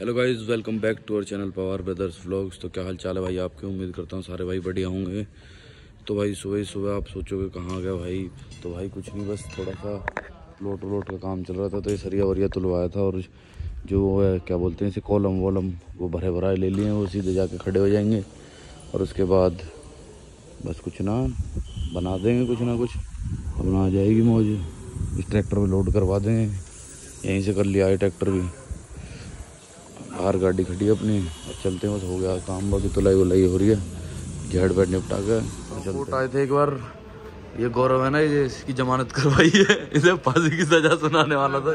Hello guys, welcome back to our channel Pawar brothers vlogs. तो क्या हाल चाल है भाई आपके? उम्मीद करता हूँ सारे भाई बढ़िया होंगे। तो भाई सुबह ही सुबह आप सोचोगे कहाँ गया भाई। तो भाई कुछ नहीं, बस थोड़ा सा लोट का काम चल रहा था, तो ये सरिया वरिया तुलवाया था और जो वो है क्या बोलते हैं इसे, कॉलम वॉलम वो भरे ले लिए हैं। वो सीधे जाके खड़े हो जाएंगे और उसके बाद बस कुछ ना बना देंगे, कुछ ना कुछ अपना आ जाएगी मौज। इस ट्रैक्टर में लोड करवा देंगे, यहीं से कर लिया है ट्रैक्टर भी। बाहर गाड़ी खड़ी है अपनी, और चलते हैं, बस हो गया काम। बाकी तुलाई वुलाई हो रही है, झेड़ बैठ निपटा के कोर्ट आए थे एक बार। ये गौरव है ना, ये इसकी जमानत करवाई है, इसे फांसी की सजा सुनाने वाला था।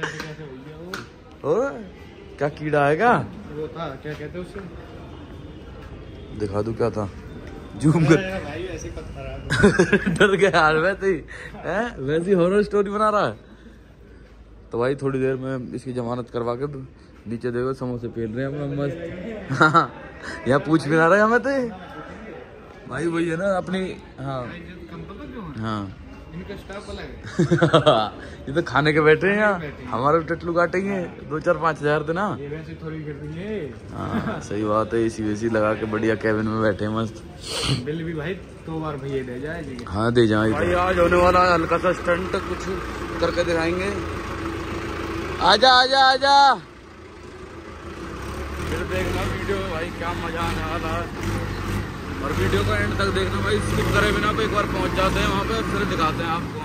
और क्या कीड़ा है क्या? वो था क्या कहते हैं उससे, दिखा दूं क्या था? जूम कर भाई ऐसे खराब डर गया यार, वैसे ही है, वैसी हॉरर स्टोरी बना रहा है। तो भाई थोड़ी देर में इसकी जमानत करवा के नीचे देखो समोसे पेल रहे हैं हम मस्त। यहाँ पूछ भी ना रहे हमें तो भाई, वही है ना अपनी। हाँ हाँ इनका स्टाफ अलग है। ये तो खाने के बैठे हैं यहाँ, हमारे टटलू काटेंगे 2-4-5 हज़ार थे ना। ये वैसे थोड़ी कर देंगे। हाँ सही बात है, एसी वेसी लगा के बढ़िया कैबिन में बैठे हैं मस्त। बिल भी भाई 2 बार भैया दे जाए। हाँ दे जाए भाई। आज होने वाला है हल्का सा स्टंट, कुछ करके दिखाएंगे। आजा आजा आजा, फिर देखना वीडियो में भाई, क्या मजा आने वाला है। और वीडियो को एंड तक देखना भाई, स्किप करे बिना। तो एक बार पहुंच जाते हैं वहाँ पे, फिर दिखाते हैं आपको।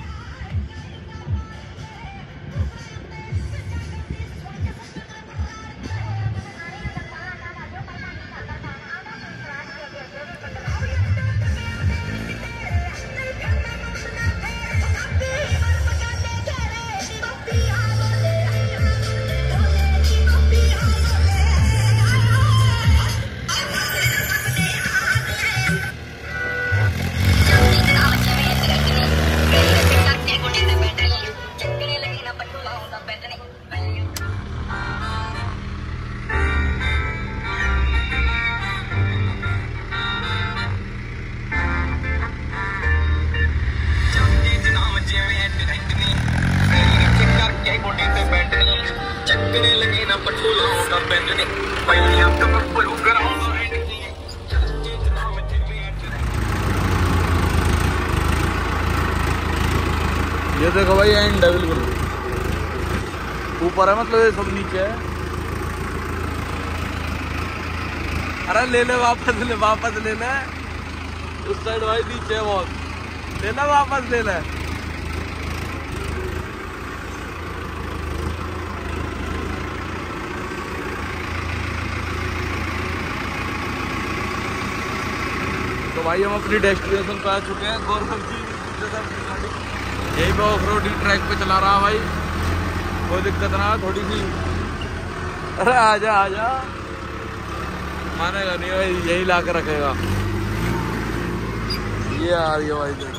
ये देखो भाई एंड है, बिल्कुल ऊपर है, मतलब ये सब नीचे है। अरे ले ले, वापस ले ले। उस साइड भाई नीचे है बहुत, ले ले वापस ले ले। तो भाई हम अपनी डेस्टिनेशन पे आ चुके हैं। गौरव जी यही पे ऑफ रोडिंग ट्रैक पे चला रहा भाई, कोई दिक्कत ना थोड़ी सी। अरे आजा आजा, मानेगा नहीं भाई, यही ला के रखेगा। ये आ रही है भाई, देखो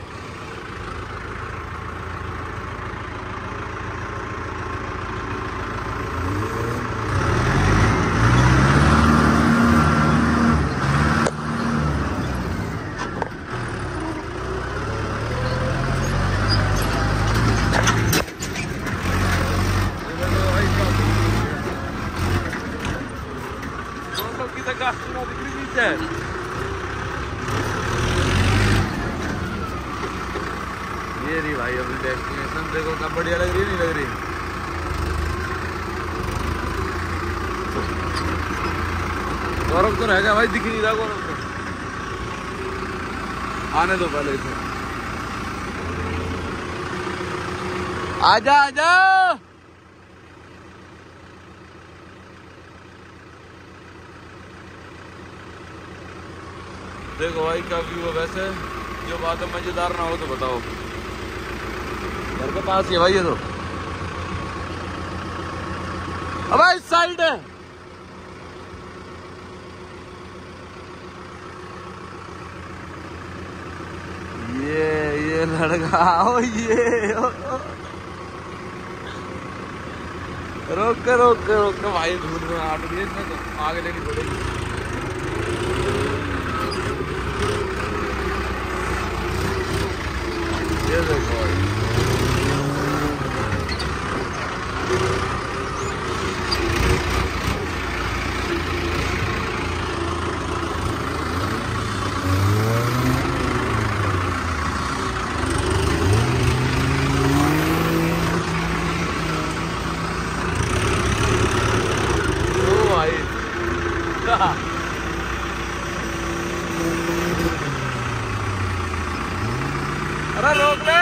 ये रही भाई अपनी डेस्टिनेशन। देखो क्या बढ़िया लग रही है, नहीं लग रही? गौरव तो रह गया भाई, दिख नहीं रहा गौरव तो। आने दो पहले इसे। आजा आजा, देखो भाई क्या व्यू है। वैसे जो बात है मजेदार ना हो तो बताओ। घर के पास ही है भाई ये तो। अब इस साइड है, ये लड़का ओ ये रोक के भाई, धूल में आट गई इसमें, तो आगे लेनी पड़ेगी। ये देखो भाई अरे रोक ले।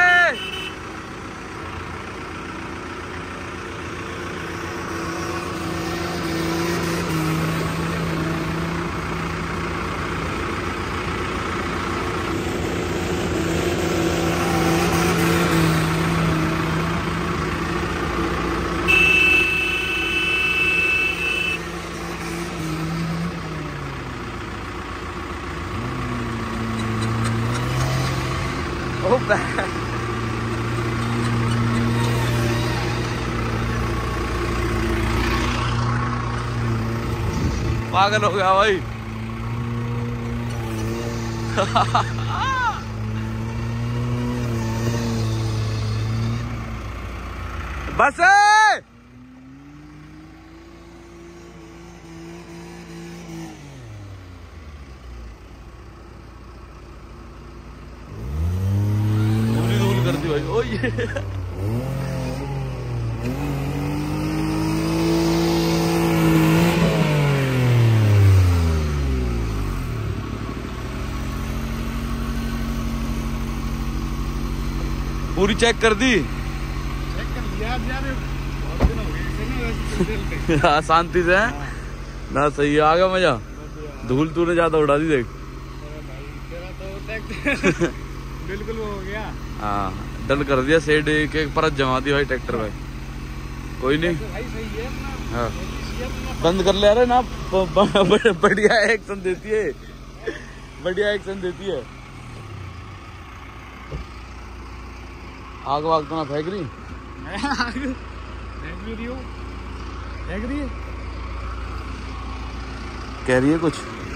पागल हो गया भाई। बस धूल कर दी भाई। ओ ये पूरी चेक कर दी। चेक कर लिया बहुत दिन हो गए इसे ना। हाँ शांति से ना, सही है। आ गया मजा। धूल तूने ज्यादा उड़ा दी देख। तेरा तो बिल्कुल वो हो गया। हाँ डल कर दिया, सेड एक एक परत जमा दी भाई ट्रैक्टर में। कोई नहीं भाई सही है अपना। हाँ बंद कर ले। अरे ना बढ़िया एक्शन देती है, बढ़िया एक्शन देती है। आग वाग तो ना फेंक रही। फेंक भी रही हूँ। फेंक रही है। कह रही है कुछ।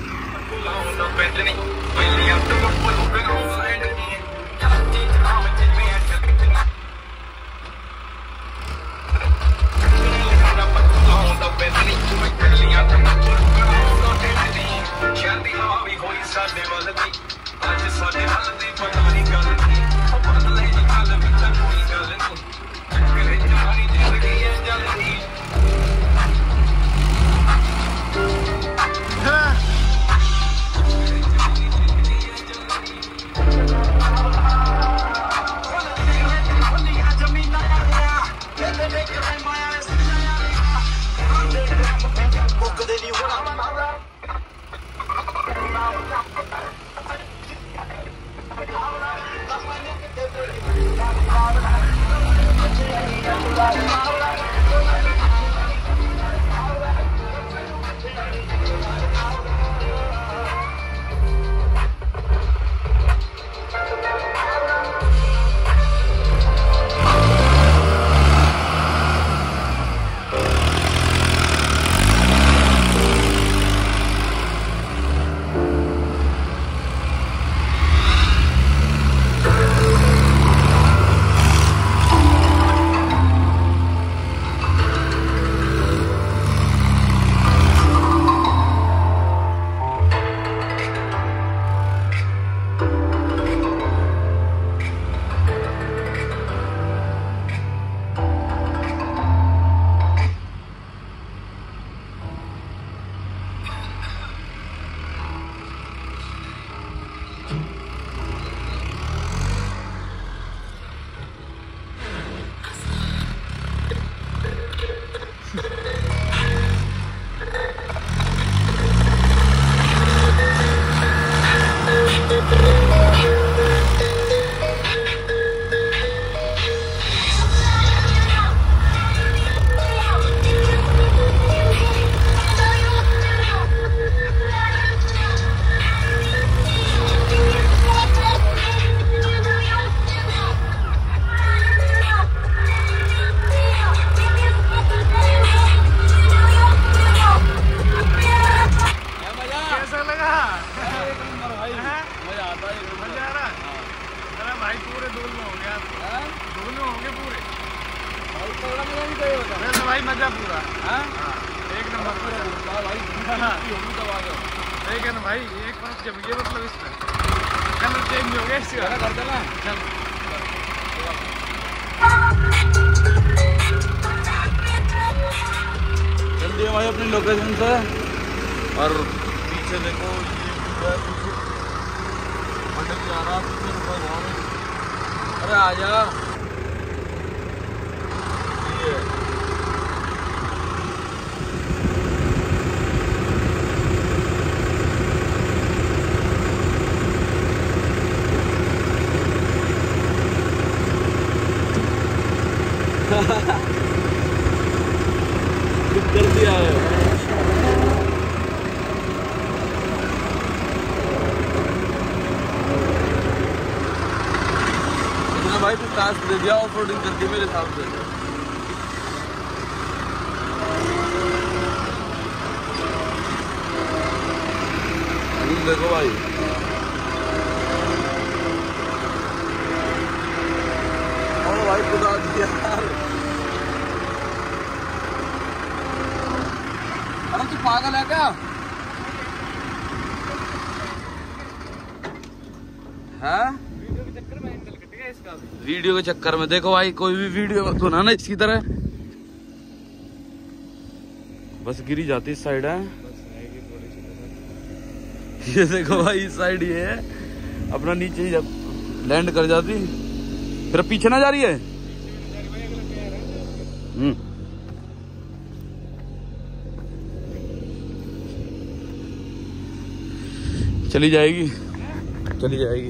भाई मजा पूरा। एक नंबर ठीक है ना भाई। एक बात जब ये मतलब इसमें कलर चेंज हो गया इससे कर देना। चल जल्दी भाई अपनी लोकेशन से और पीछे देखो ये मंडल आ रहा है। अरे आजा कर दिया है। भाई तो टास्क दे दिया ऑफ रोडिंग करके मेरे हिसाब से। देखो भाई और भाई खुदा दिया यार। अरे तू पागल है क्या? हाँ वीडियो के चक्कर में देखो भाई कोई भी वीडियो मत बनाना इसकी तरह। बस गिरी जाती इस साइड है। ये देखो भाई इस साइड ये है अपना नीचे ही जब लैंड कर जाती फिर पीछे ना जा रही है। चली जाएगी चली जाएगी।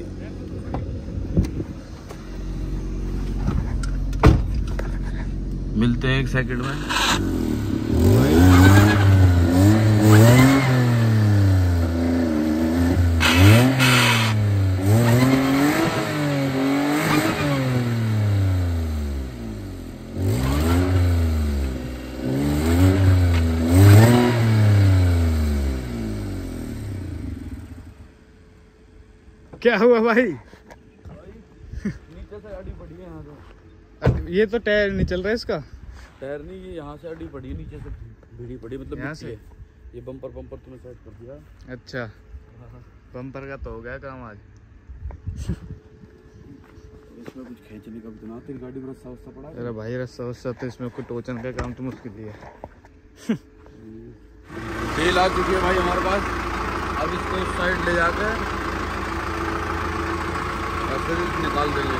मिलते हैं 1 सेकंड में। क्या हुआ भाई? नीचे से अड़ी पड़ी है यहाँ से। ये तो टायर नहीं चल रहा है इसका। टायर नहीं ये यहाँ से अड़ी पड़ी है नीचे से भिड़ी पड़ी मतलब यहाँ से ये बम्पर तुमने सेट कर दिया। अच्छा बम्पर का तो हो गया काम आज। इसमें कुछ खींचने का भी तो ना तेरी गाड़ी में रस्सा वस्सा पड़ा है। अरे भाई रस्सा वस्सा तो इसमें कुछ टोचन का काम तो मुश्किल ही है। तेल आ चुकी है भाई हमारे पास। अब इसको इस साइड ले जाकर और फिर निकाल देंगे।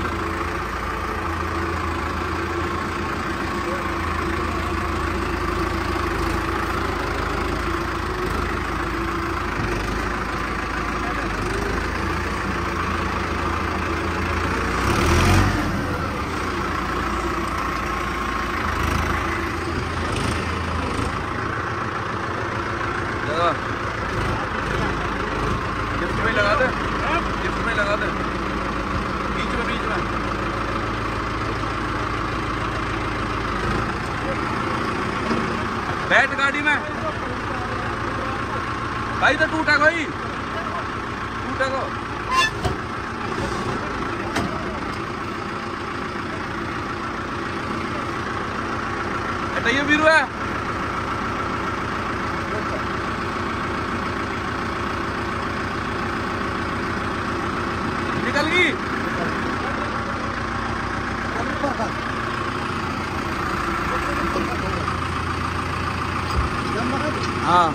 गिफ्ट में लगा दे बीच में बैठ गाड़ी में भाई तो टूटा भाई टूटेगा। ये बीरू है निकल गई। हाँ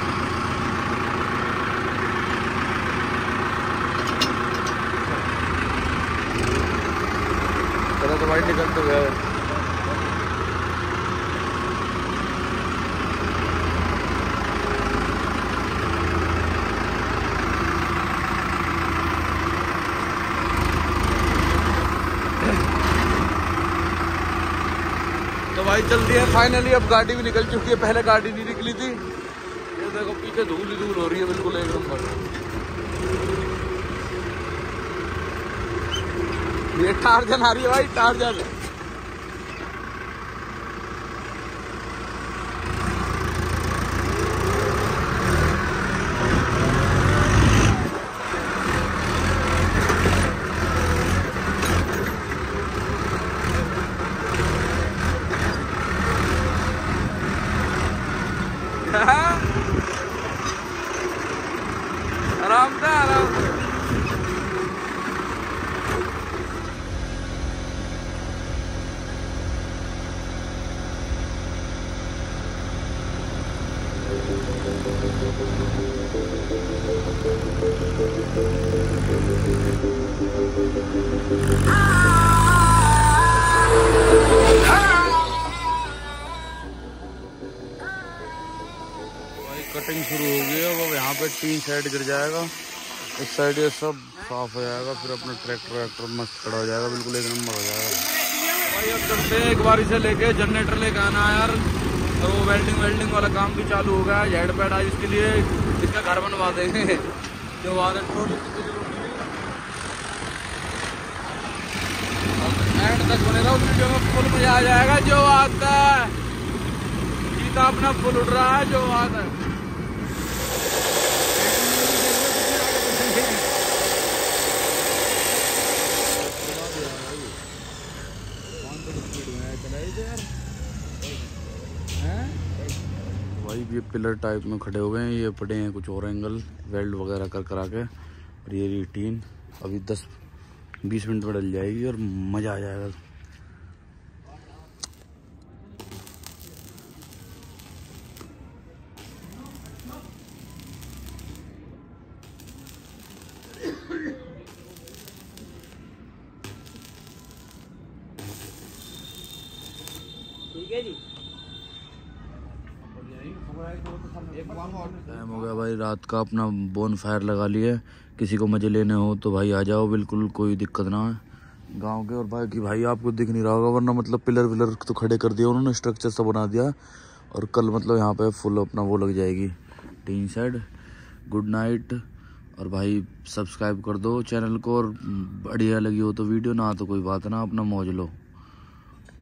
चलो तो भाई निकल तो गया। तो भाई जल्दी है फाइनली अब गाड़ी भी निकल चुकी है। पहले गाड़ी नहीं निकली थी। ये देखो पीछे धूल ही धूल हो रही है बिल्कुल एक नंबर। ये टार्जन आ रही है भाई टार्जन। आराम से आराम से। कटिंग शुरू हो गई है। अब यहाँ पे 3 साइड गिर जाएगा, इस साइड ये सब साफ हो जाएगा, फिर अपना ट्रैक्टर मस्त खड़ा हो जाएगा, बिल्कुल एक नंबर हो जाएगा भाई। अब चलते हैं एक बारी से लेके जनरेटर लेके आना है यार, और वो वेल्डिंग वाला काम भी चालू हो गया है। हेड पैड आज इसके लिए इसका घर बनवा देंगे जो बात है। एंड तक बनेगा उस वीडियो में, फुल मजा आ जाएगा। जो आता है जीता अपना फुल उड़ रहा है, जो बात है। भाई ये पिलर टाइप में खड़े हो गए हैं, ये पड़े हैं कुछ और एंगल वेल्ड वगैरह करा के, और ये टीन अभी 10-20 मिनट में डल जाएगी और मज़ा आ जाएगा। ठीक है जी। टाइम हो गया भाई रात का, अपना बोन फायर लगा लिया। किसी को मजे लेने हो तो भाई आ जाओ, बिल्कुल कोई दिक्कत ना है गांव के। और बाकी भाई आपको दिख नहीं रहा होगा, वरना मतलब पिलर तो खड़े कर दिया उन्होंने, स्ट्रक्चर सा बना दिया, और कल मतलब यहाँ पे फुल अपना वो लग जाएगी टीन शेड। गुड नाइट, और भाई सब्सक्राइब कर दो चैनल को, और बढ़िया लगी हो तो वीडियो, ना तो कोई बात ना, अपना मौज लो।